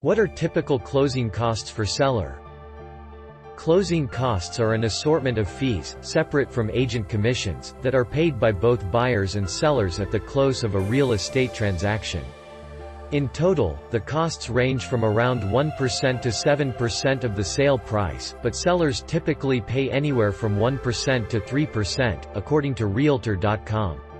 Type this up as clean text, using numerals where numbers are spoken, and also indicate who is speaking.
Speaker 1: What are typical closing costs for seller? Closing costs are an assortment of fees, separate from agent commissions, that are paid by both buyers and sellers at the close of a real estate transaction. In total, the costs range from around 1% to 7% of the sale price, but sellers typically pay anywhere from 1% to 3%, according to Realtor.com.